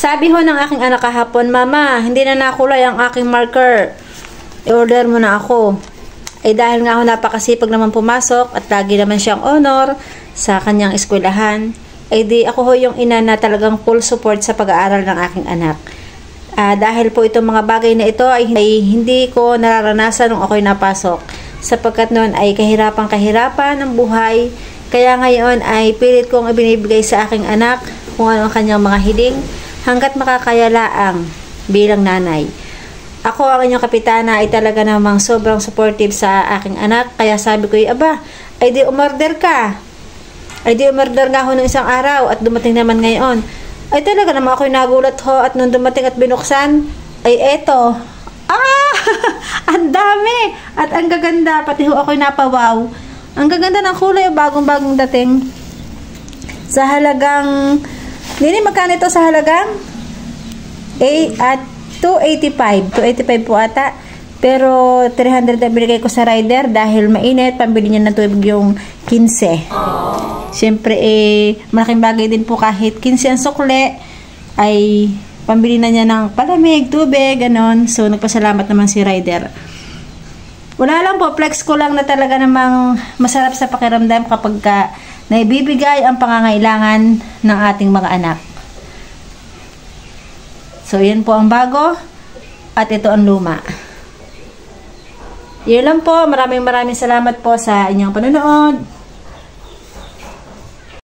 Sabi ho ng aking anak kahapon, Mama, hindi na nakulay ang aking marker. I-order mo na ako. Ay dahil nga ho napakasipag naman pumasok at lagi naman siyang honor sa kanyang eskwelahan, ay di ako ho yung ina na talagang full support sa pag-aaral ng aking anak. Dahil po itong mga bagay na ito ay hindi ko nararanasan nung ako'y napasok. Sapagkat noon ay kahirapan ng buhay. Kaya ngayon ay pilit kong ibinibigay sa aking anak kung ano ang kanyang mga hiling hanggat makakayalaang bilang nanay. Ako ang inyong kapitana ay talaga namang sobrang supportive sa aking anak. Kaya sabi ko, aba, ay di umorder ka. Ay di umorder nga ho ng isang araw at dumating naman ngayon. Ay talaga naman ako'y nagulat ho at nung dumating at binuksan, ay eto. Ang dami! At ang gaganda, pati ho ako'y napawaw. Ang gaganda ng kulay, bagong-bagong dating. Sa halagang, nini magkano ito sa halagang? At 285. 285 po ata. Pero 300 na binigay ko sa rider dahil mainit, pambili niya ng tubig yung 15. Siyempre, malaking bagay din po kahit 15 ang sukle, ay pambili na niya ng palamig, tubig, ganon. So, nagpasalamat naman si rider. Wala lang po, flex ko lang na talaga namang masarap sa pakiramdam kapag naibibigay ang pangangailangan ng ating mga anak. So, yan po ang bago at ito ang luma. Yun lang po. Maraming salamat po sa inyong panonood.